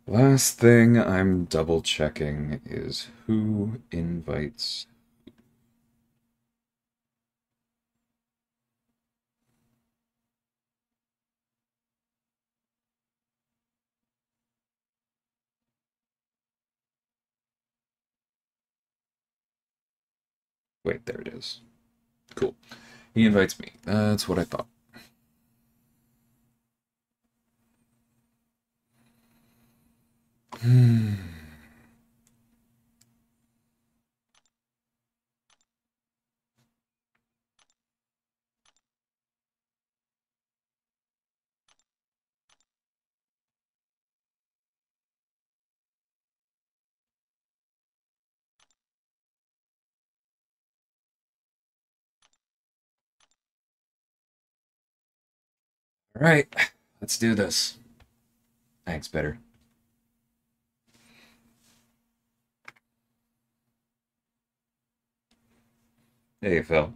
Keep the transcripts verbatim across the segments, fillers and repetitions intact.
Last thing I'm double checking is who invites. Wait, there it is. Cool. He invites me. That's what I thought. Hmm. All right, let's do this. Thanks, better. Hey, Phil.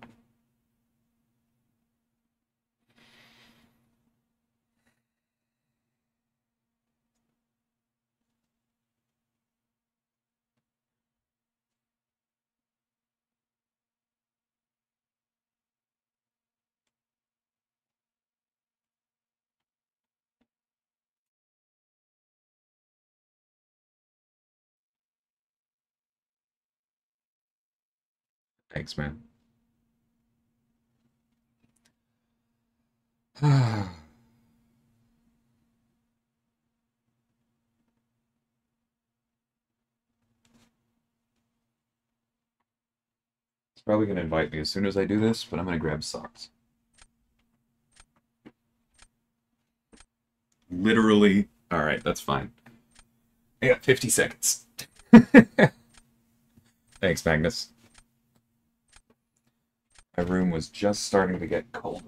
Thanks, man. It's probably gonna invite me as soon as I do this, but I'm gonna grab socks. Literally. All right, that's fine. I got fifty seconds. Thanks, Magnus. My room was just starting to get cold.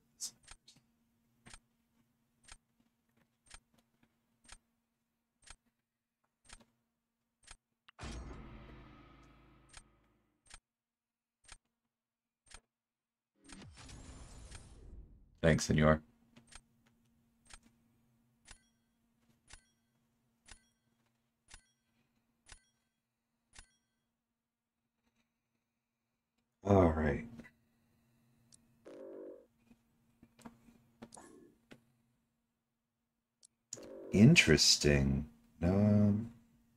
Thanks, senor. All right. Interesting. Um,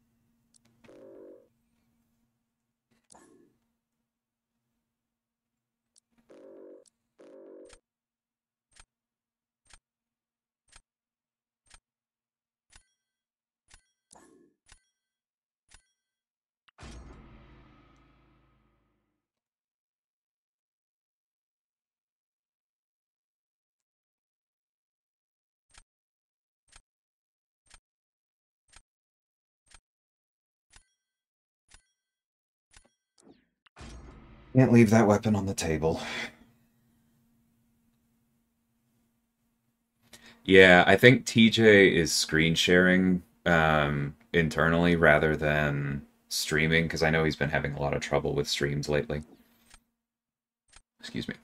can't leave that weapon on the table. Yeah, I think T J is screen sharing um, internally rather than streaming because I know he's been having a lot of trouble with streams lately. Excuse me.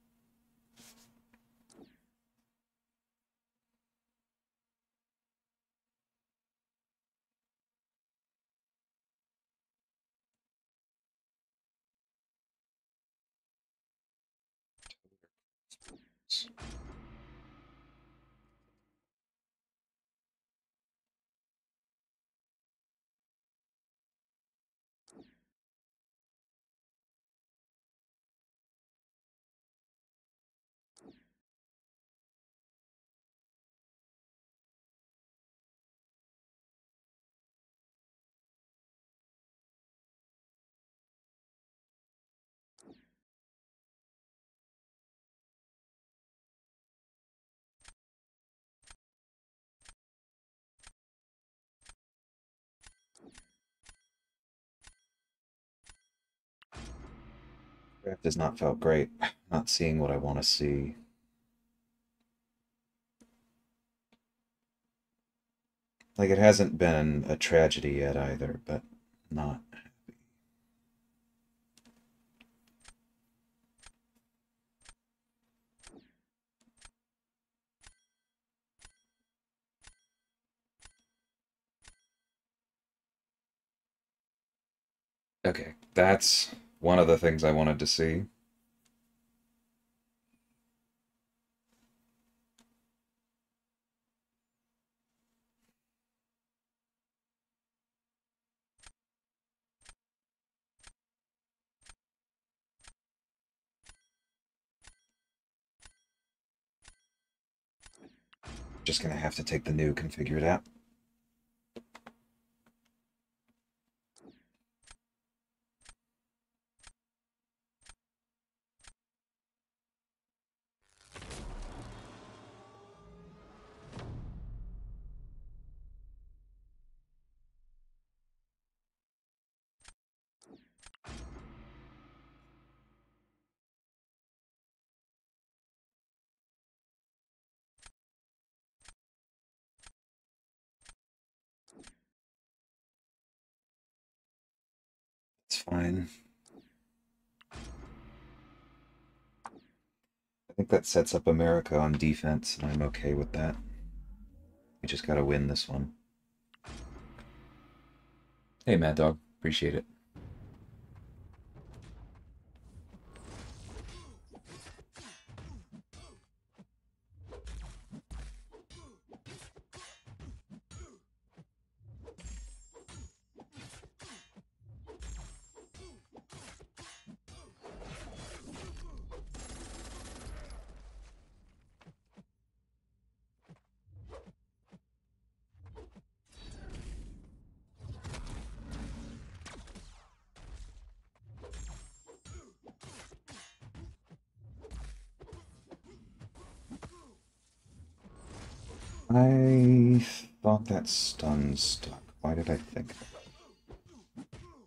Draft has not felt great. Not seeing what I want to see. Like, it hasn't been a tragedy yet either, but not. Okay, that's one of the things I wanted to see. Just gonna have to take the nuke and figure it out. It's fine. I think that sets up America on defense, and I'm okay with that. We just gotta win this one. Hey, Mad Dog. Appreciate it. I thought that stun stuck. Why did I think that?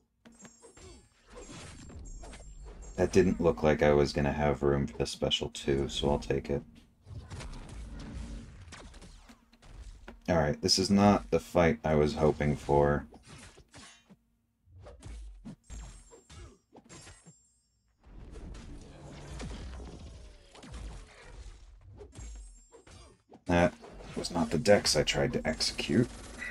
That didn't look like I was going to have room for the special two, so I'll take it. Alright, this is not the fight I was hoping for. That was not the dex I tried to execute.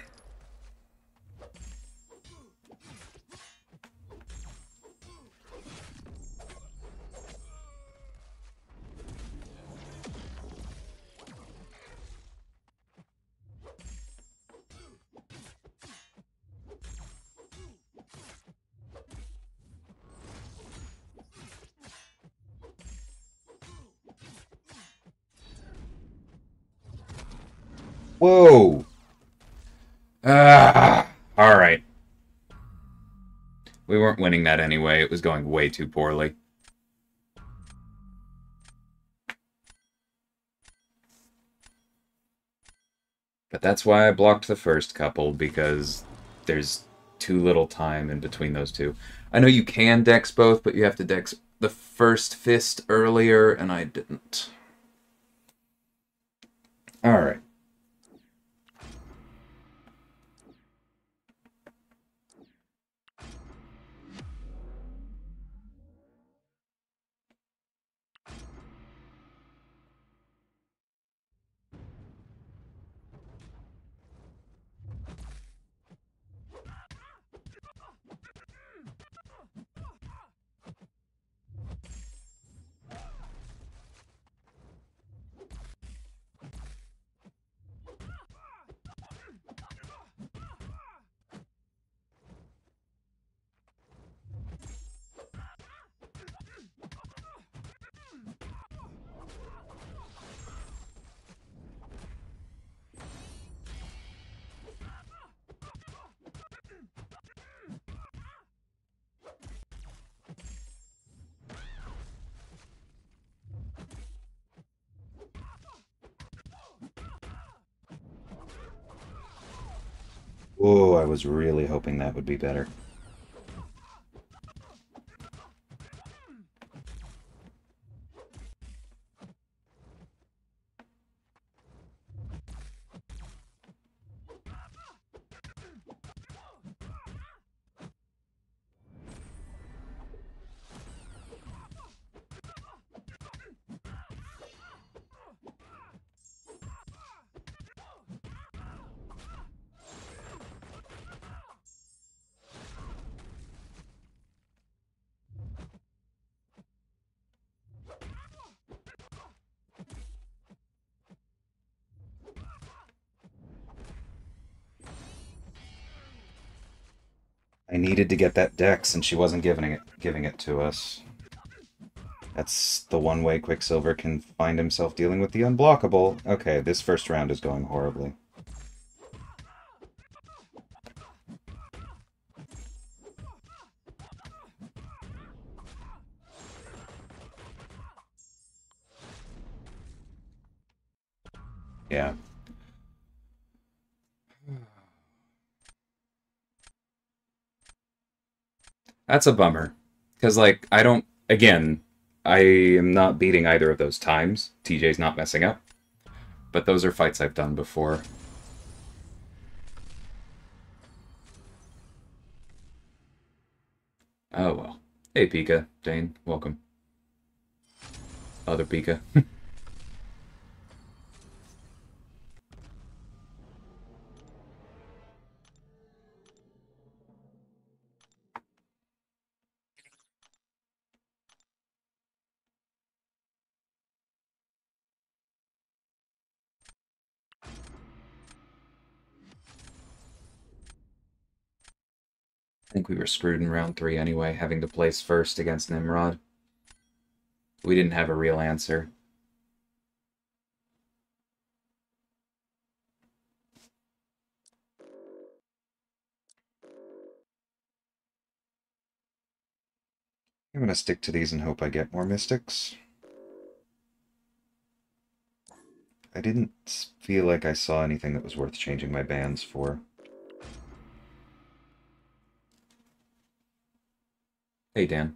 Whoa! Ah! Alright. We weren't winning that anyway. It was going way too poorly. But that's why I blocked the first couple, because there's too little time in between those two. I know you can dex both, but you have to dex the first fist earlier, and I didn't. Alright. Whoa, I was really hoping that would be better. I needed to get that dex, and she wasn't giving it giving it to us. That's the one way Quicksilver can find himself dealing with the unblockable. Okay, this first round is going horribly. Yeah. That's a bummer. Because, like, I don't... Again, I am not beating either of those times. T J's not messing up. But those are fights I've done before. Oh, well. Hey, Pika. Dane, welcome. Other Pika. I think we were screwed in round three anyway, having to place first against Nimrod. We didn't have a real answer. I'm gonna stick to these and hope I get more Mystics. I didn't feel like I saw anything that was worth changing my bands for. Hey, Dan.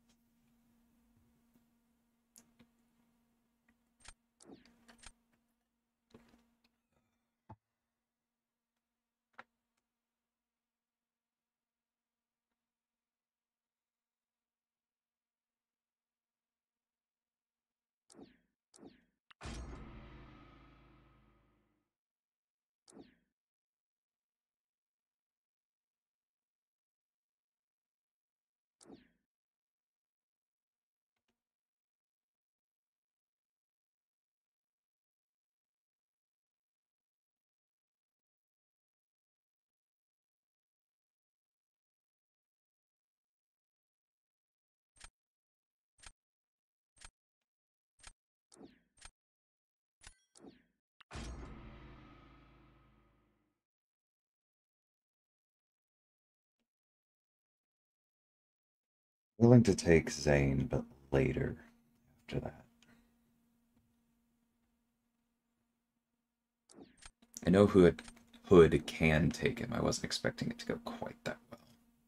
Willing to take Zane, but later after that. I know Hood, Hood can take him. I wasn't expecting it to go quite that well.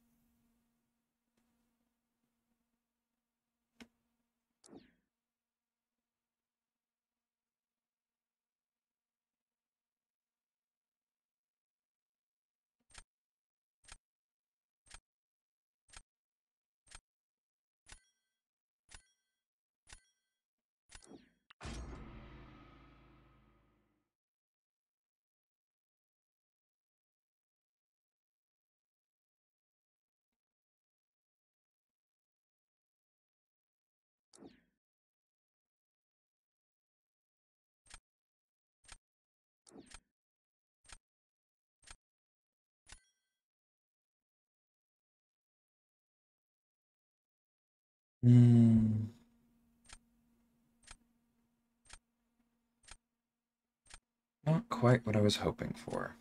Hmm. Not quite what I was hoping for.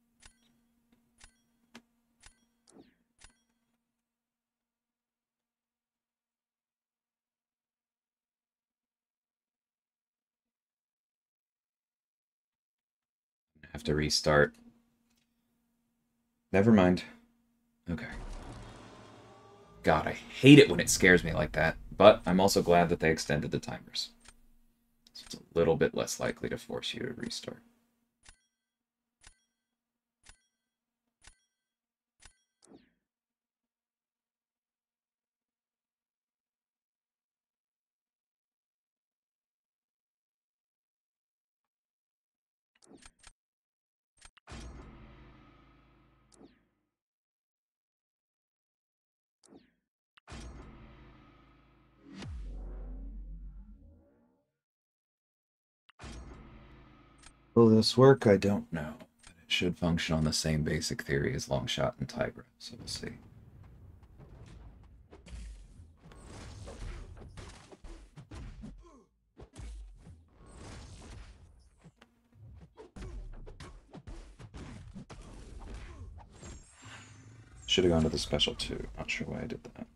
I have to restart. Never mind. Okay. God, I hate it when it scares me like that, but I'm also glad that they extended the timers. So it's a little bit less likely to force you to restart. Will this work? I don't know. But it should function on the same basic theory as Longshot and Tigra, so we'll see. should have gone to the special too. Not sure why I did that.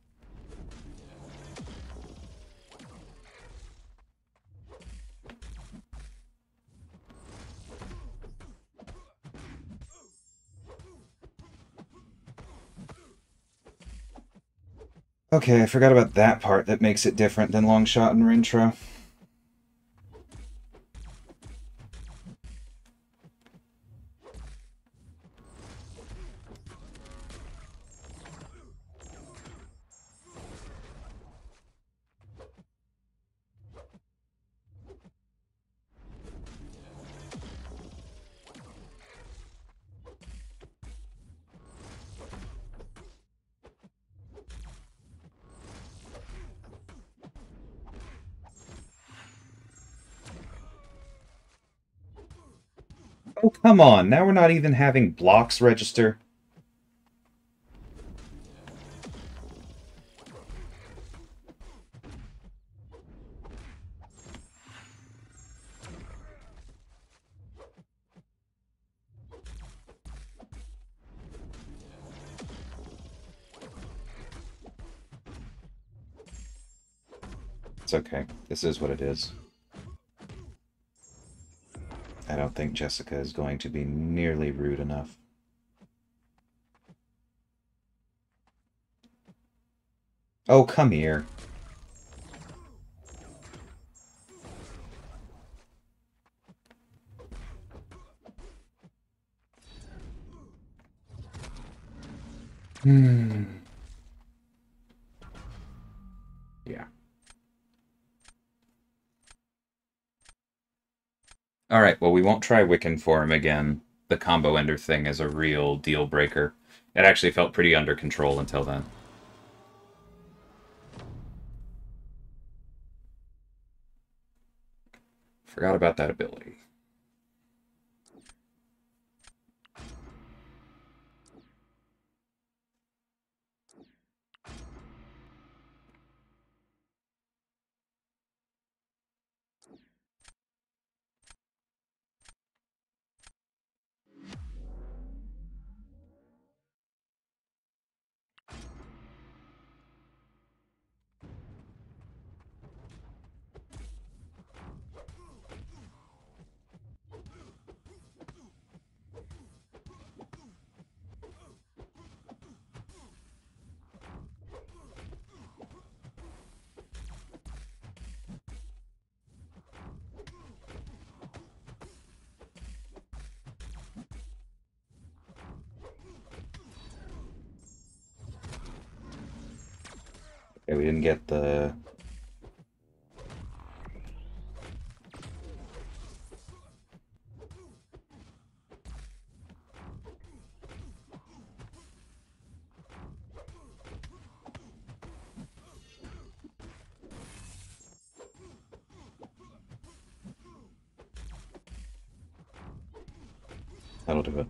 Okay, I forgot about that part that makes it different than long shot and Rintra. Oh, come on. Now we're not even having blocks register. It's okay. This is what it is. I don't think Jessica is going to be nearly rude enough. Oh, come here. Hmm. Yeah. Alright, well, we won't try Wiccan for him again. The combo ender thing is a real deal breaker. It actually felt pretty under control until then. Forgot about that ability. Okay, we didn't get the... That'll do it.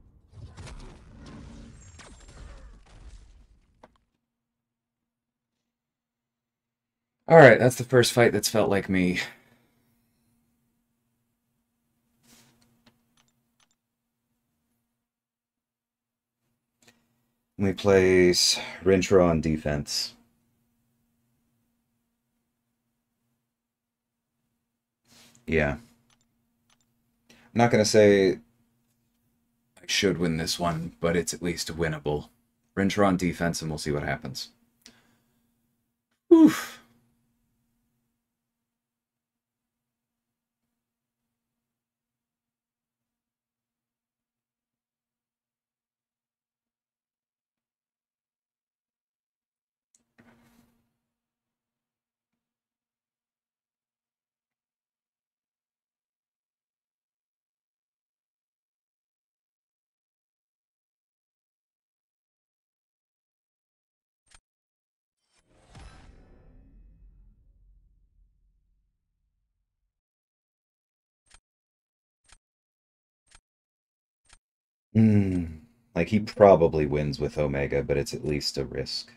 Alright, that's the first fight that's felt like me. We place Rintra on defense. Yeah. I'm not going to say I should win this one, but it's at least winnable. Rintra on defense, and we'll see what happens. Oof. Hmm. Like, he probably wins with Omega, but it's at least a risk.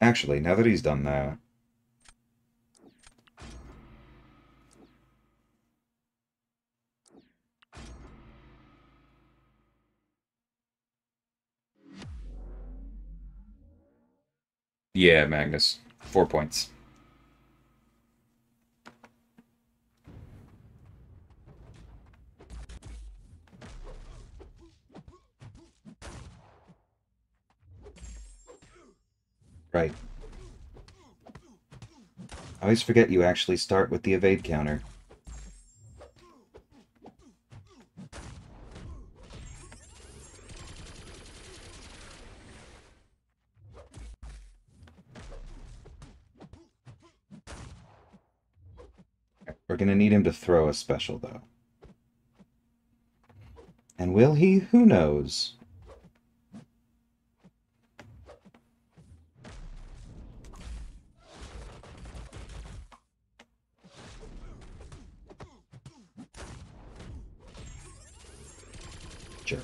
Actually, now that he's done that... Yeah, Magnus. Four points. Right. I always forget you actually start with the evade counter. We're gonna need him to throw a special, though. And will he? Who knows? Jerk.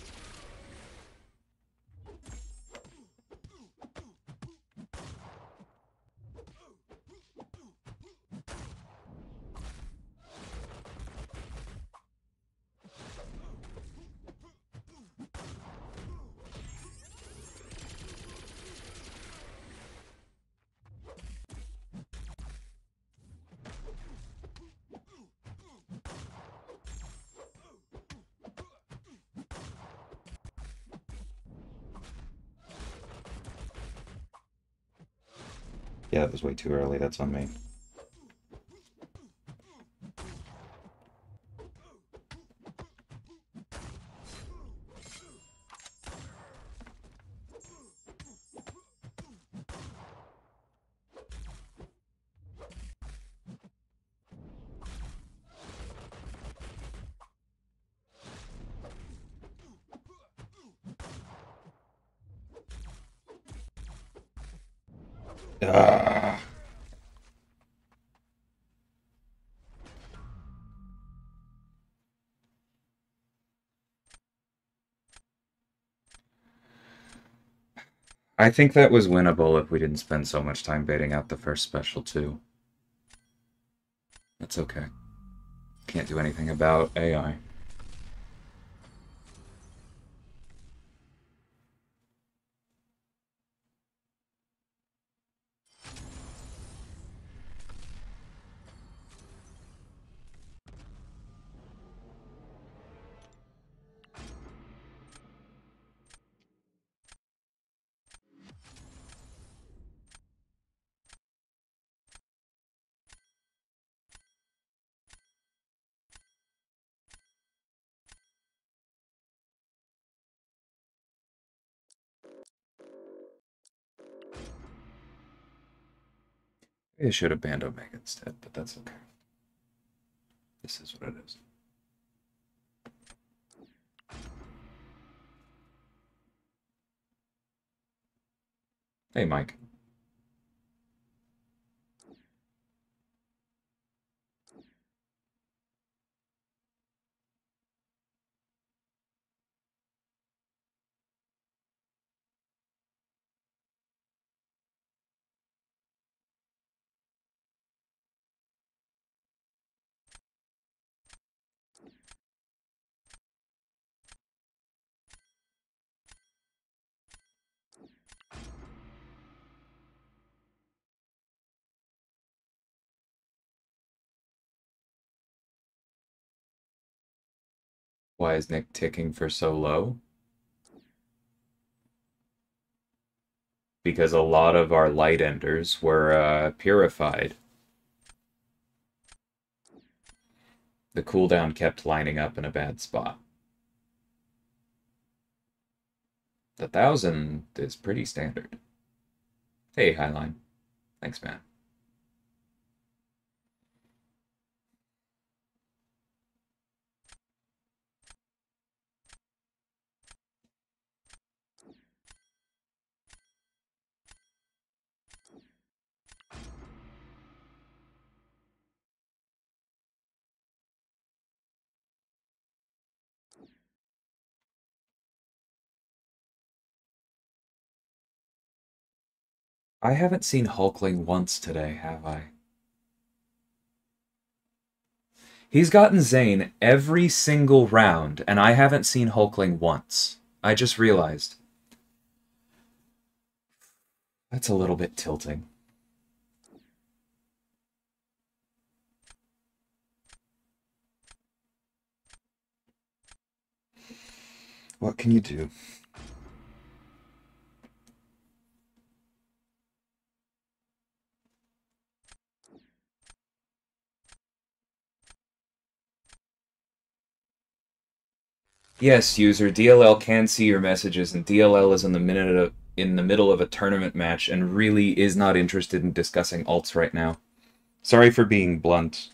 Yeah, that was way too early. That's on me. Ah. I think that was winnable if we didn't spend so much time baiting out the first special, too. That's okay. Can't do anything about A I. It should have banned Omega instead, but that's okay. This is what it is. Hey, Mike. Why is Nick ticking for so low? Because a lot of our light enders were uh, purified. The cooldown kept lining up in a bad spot. The thousand is pretty standard. Hey, Highline. Thanks, man. I haven't seen Hulkling once today, have I? He's gotten Zane every single round, and I haven't seen Hulkling once. I just realized. That's a little bit tilting. What can you do? Yes, user, D L L can see your messages, and D L L is in the minute of, in the middle of a tournament match and really is not interested in discussing alts right now. Sorry for being blunt.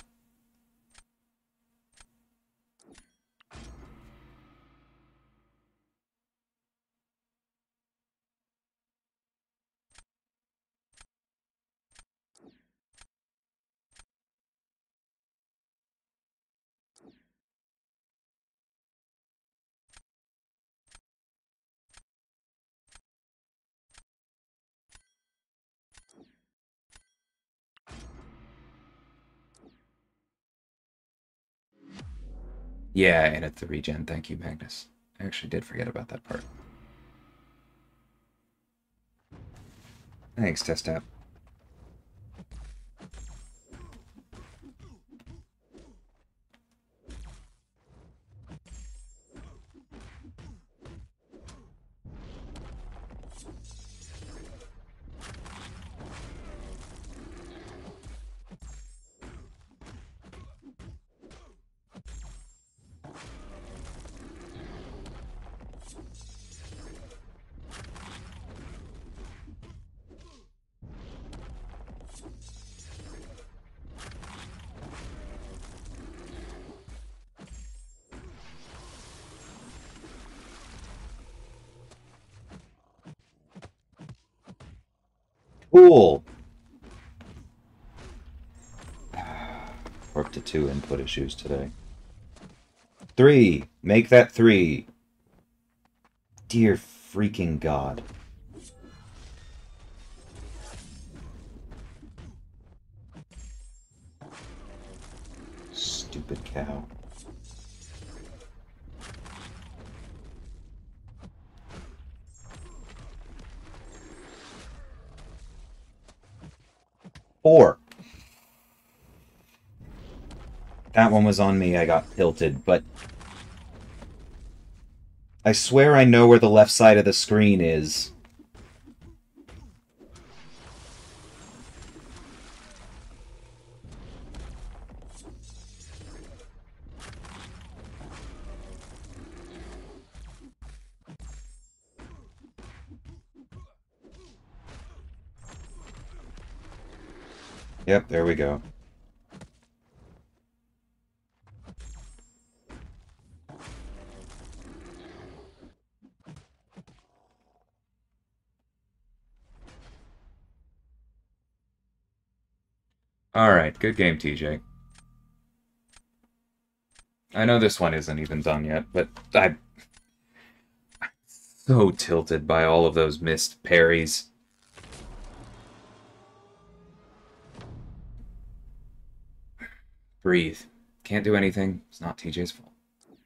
Yeah, and at the regen. Thank you, Magnus. I actually did forget about that part. Thanks, Test App. Cool! Worked to two input issues today. Three! Make that three! Dear freaking God. Stupid cow. Four. That one was on me, I got tilted, but I swear I know where the left side of the screen is. Yep, there we go. Alright, good game, T J. I know this one isn't even done yet, but I'm so tilted by all of those missed parries. Breathe. Can't do anything. It's not T J's fault.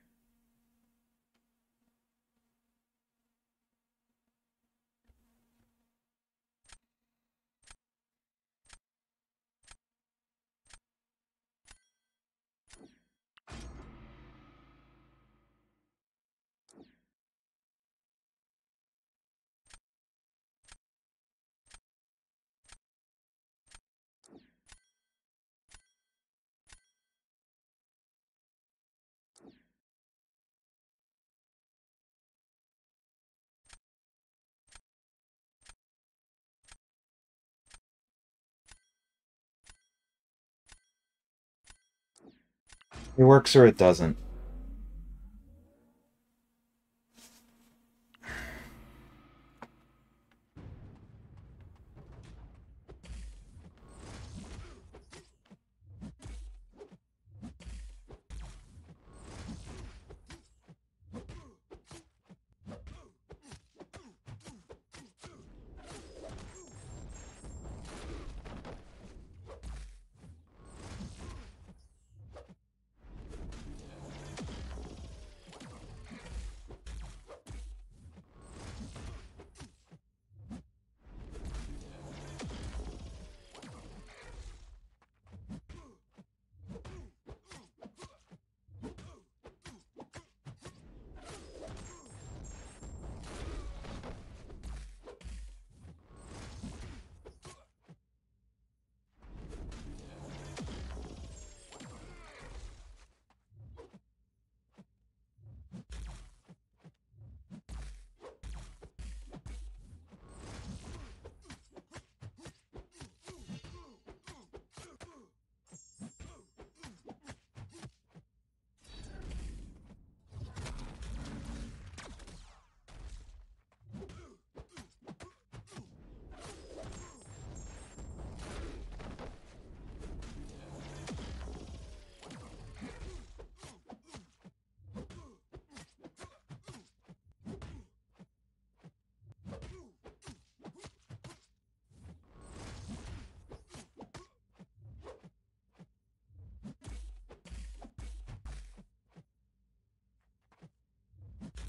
It works or it doesn't.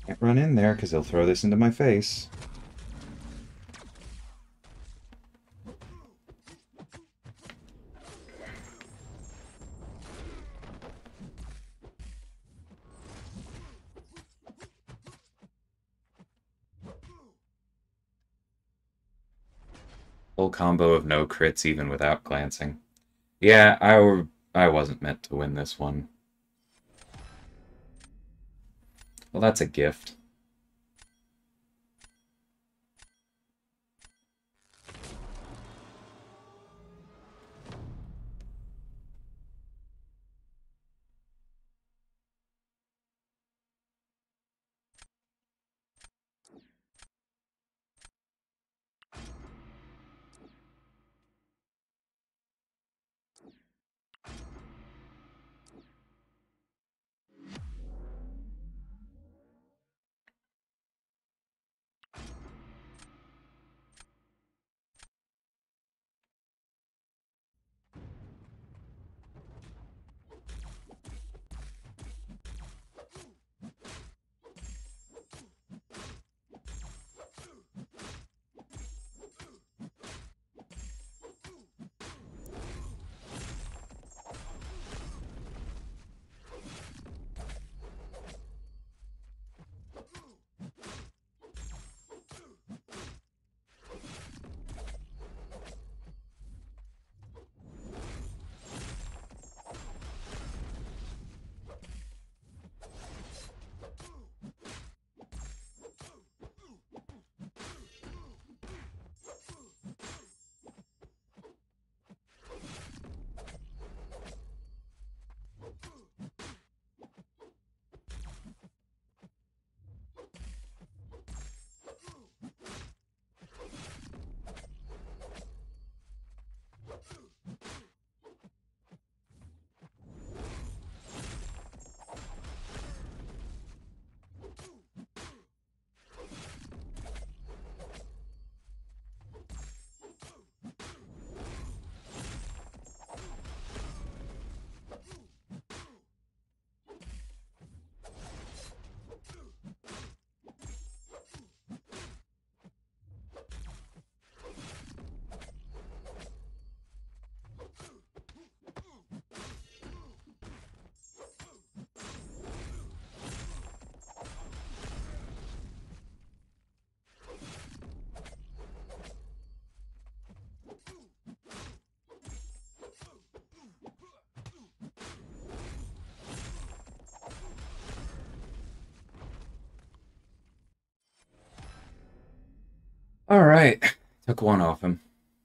Can't run in there because he'll throw this into my face. Full combo of no crits even without glancing. Yeah, I, were, I wasn't meant to win this one. Well, that's a gift. All right, took one off him.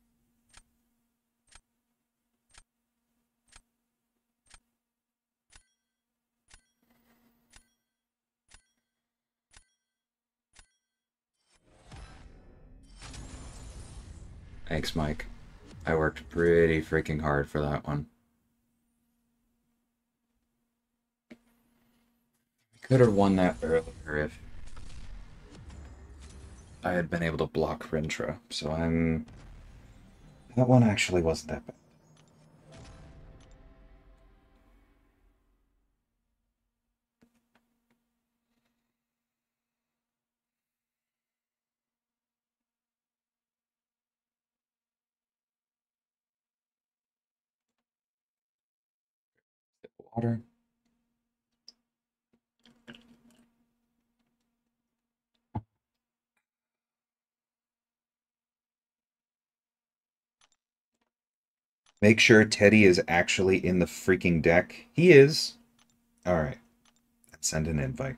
Thanks, Mike. I worked pretty freaking hard for that one. Could have won that earlier if I had been able to block Rintra, so I'm... That one actually wasn't that bad. Water. Make sure Teddy is actually in the freaking deck. He is. Alright. Let's send an invite.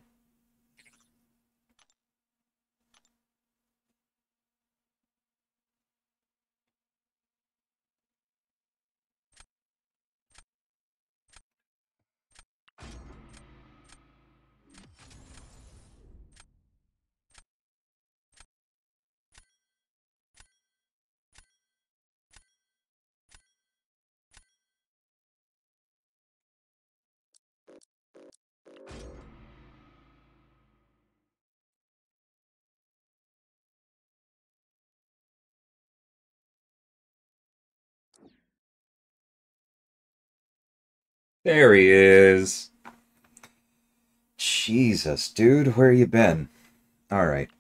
There he is. Jesus, dude, where you been? Alright.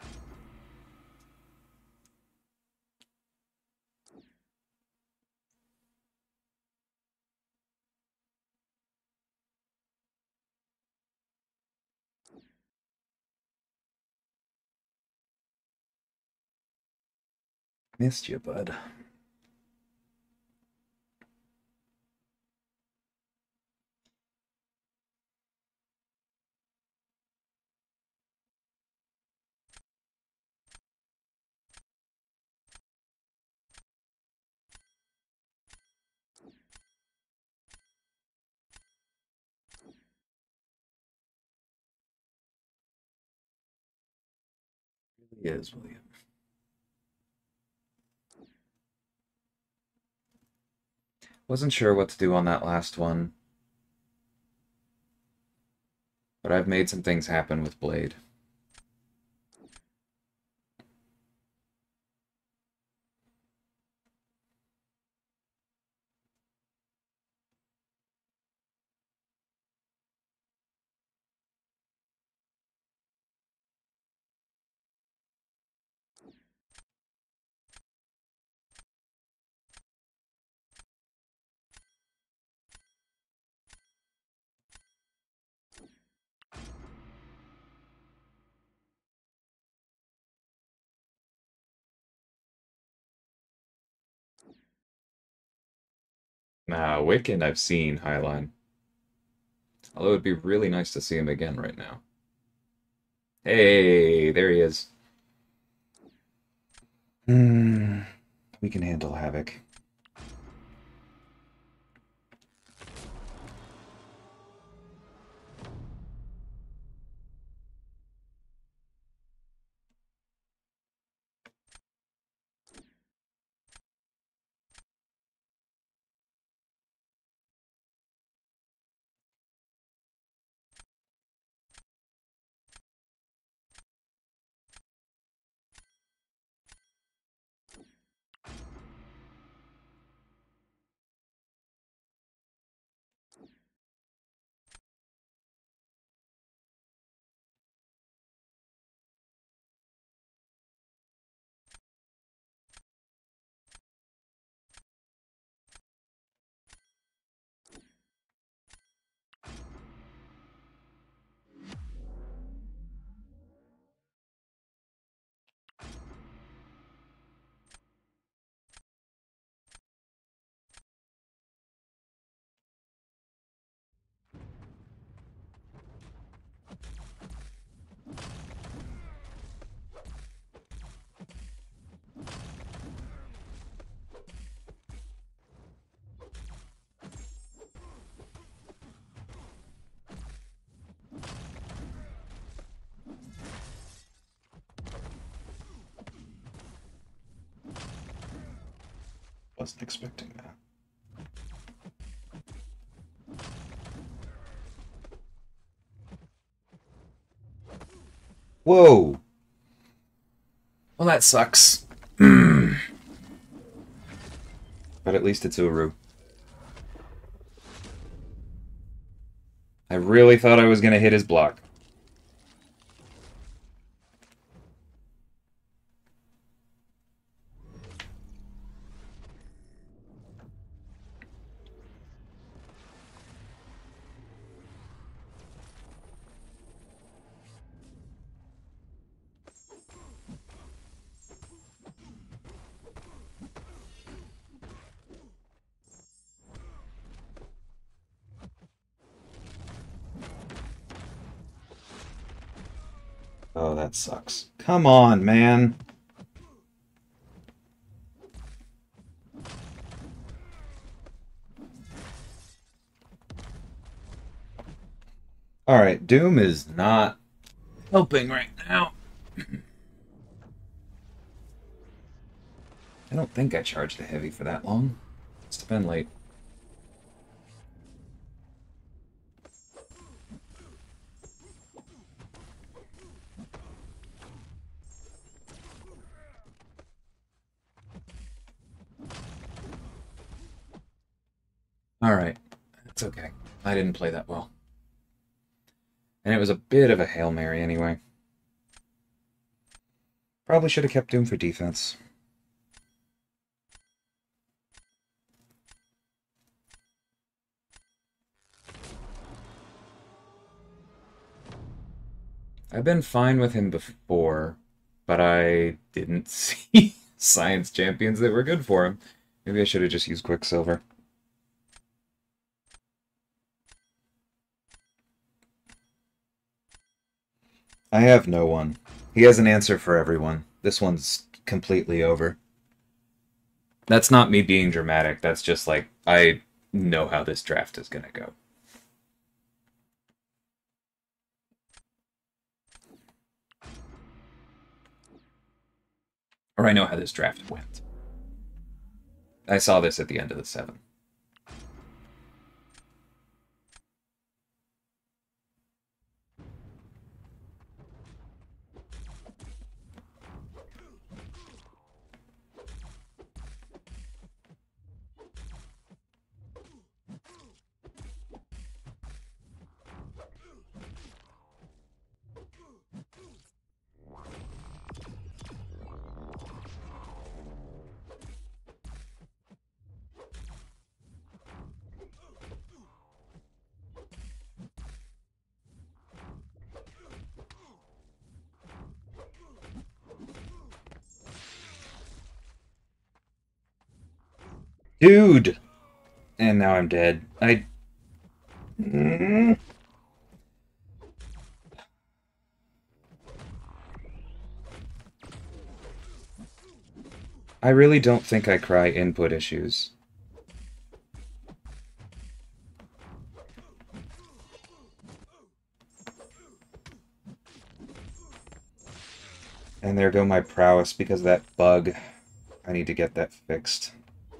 Missed you, bud. It really is, William. Wasn't sure what to do on that last one. But I've made some things happen with Blade. Nah, Wiccan I've seen Highline. Although it'd be really nice to see him again right now. Hey, there he is. Hmm, we can handle Havoc. Wasn't expecting that. Whoa! Well, that sucks. But at least it's Uru. I really thought I was going to hit his block. Oh, that sucks. Come on, man. Alright, Doom is not helping right now. I don't think I charged the heavy for that long. It's been late. Alright, it's okay. I didn't play that well. And it was a bit of a Hail Mary anyway. Probably should have kept Doom for defense. I've been fine with him before, but I didn't see Science Champions that were good for him. Maybe I should have just used Quicksilver. I have no one. He has an answer for everyone. This one's completely over. That's not me being dramatic. That's just like, I know how this draft is going to go. Or I know how this draft went. I saw this at the end of the seven. Dude! And now I'm dead. I... Mm. I really don't think I cry input issues. And there go my prowess because of that bug. I need to get that fixed.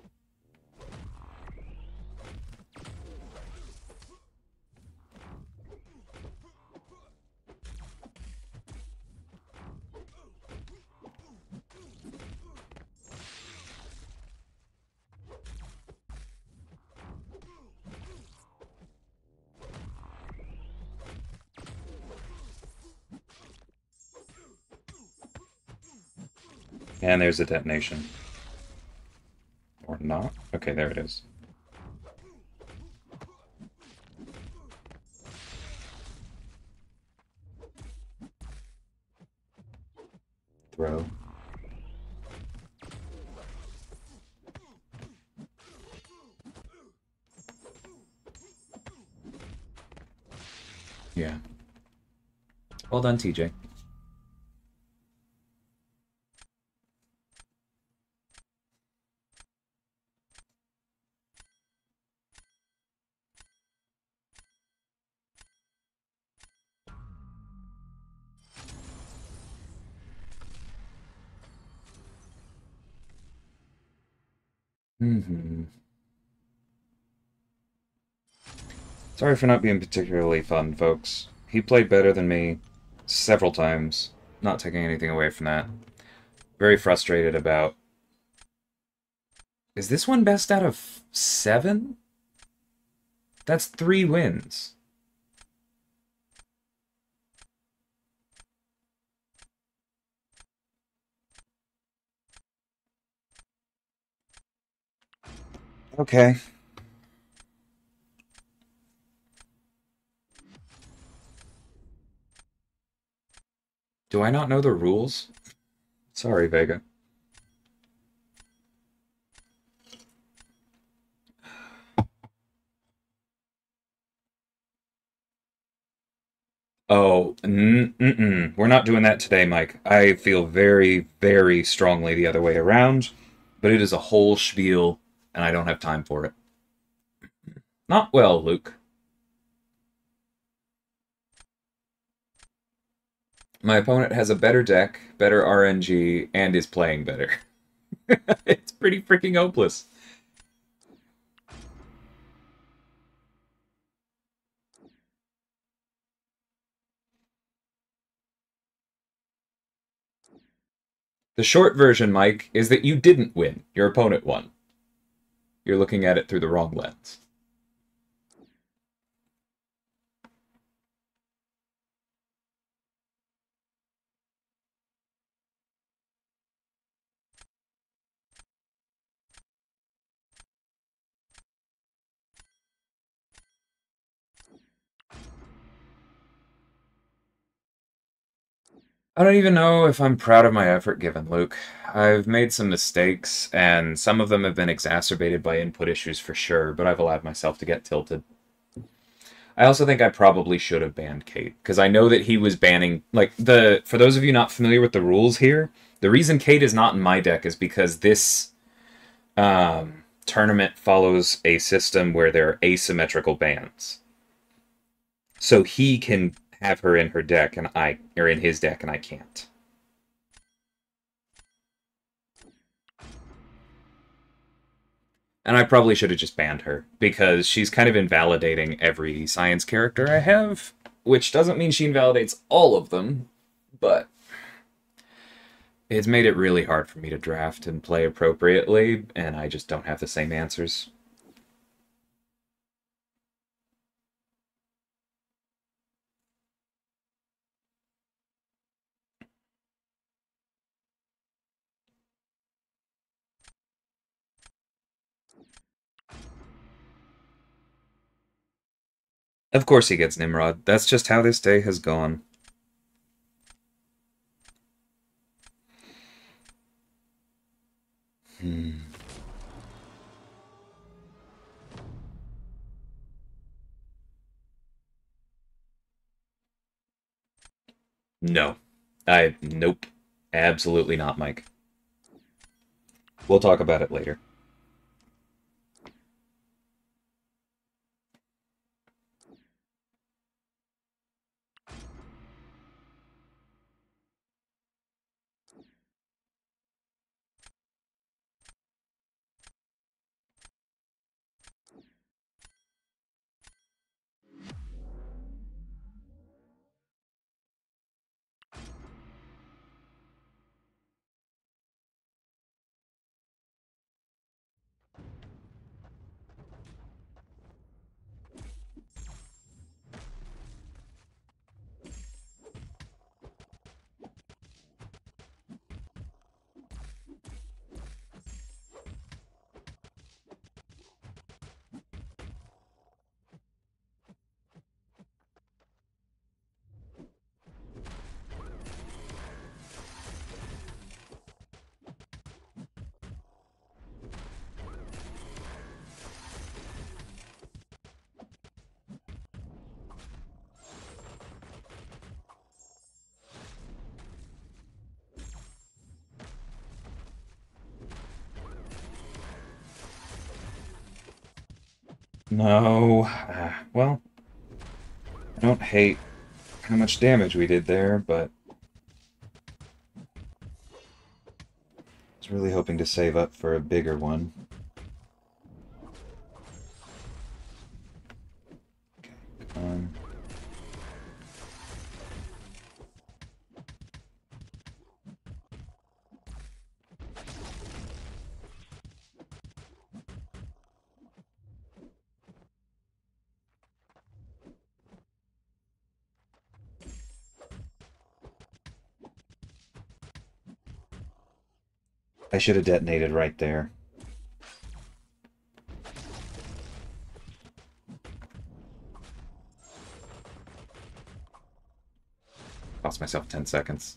And there's a detonation. Or not? Okay, there it is. Throw. Yeah. Well done, T J. Mm-hmm. Sorry for not being particularly fun, folks. He played better than me several times. Not taking anything away from that. Very frustrated about... Is this one best out of seven? That's three wins. Okay. Do I not know the rules? Sorry, Vega. Oh, mm-mm. We're not doing that today, Mike. I feel very, very strongly the other way around, but it is a whole spiel, and I don't have time for it. Not well, Luke. My opponent has a better deck, better R N G, and is playing better. It's pretty freaking hopeless. The short version, Mike, is that you didn't win. Your opponent won. You're looking at it through the wrong lens. I don't even know if I'm proud of my effort given, Luke. I've made some mistakes, and some of them have been exacerbated by input issues for sure, but I've allowed myself to get tilted. I also think I probably should have banned Kate, because I know that he was banning, like, the, for those of you not familiar with the rules here, the reason Kate is not in my deck is because this um, tournament follows a system where there are asymmetrical bans. So he can have her in her deck, and I, or in his deck, and I can't. And I probably should have just banned her, because she's kind of invalidating every science character I have, which doesn't mean she invalidates all of them, but it's made it really hard for me to draft and play appropriately, and I just don't have the same answers. Of course he gets Nimrod. That's just how this day has gone. Hmm. No. I... Nope. Absolutely not, Mike. We'll talk about it later. No. Uh, well, I don't hate how much damage we did there, but I was really hoping to save up for a bigger one. Okay, come on. I should have detonated right there. Cost myself ten seconds.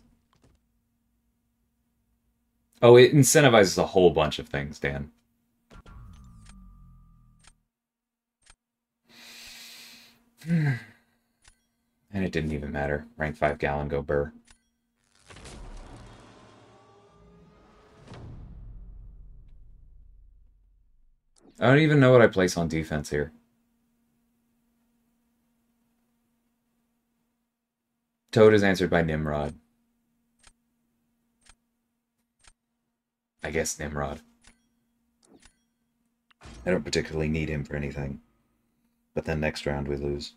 Oh, it incentivizes a whole bunch of things, Dan. And it didn't even matter. Rank five gallon, go burr. I don't even know what I place on defense here. Toad is answered by Nimrod. I guess Nimrod. I don't particularly need him for anything. But then next round we lose.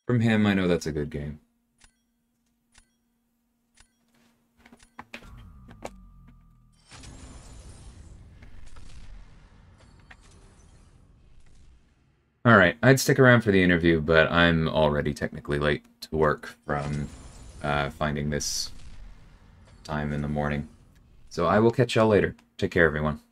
From him, I know that's a good game. Alright, I'd stick around for the interview, but I'm already technically late to work from uh, finding this time in the morning. So I will catch y'all later. Take care, everyone.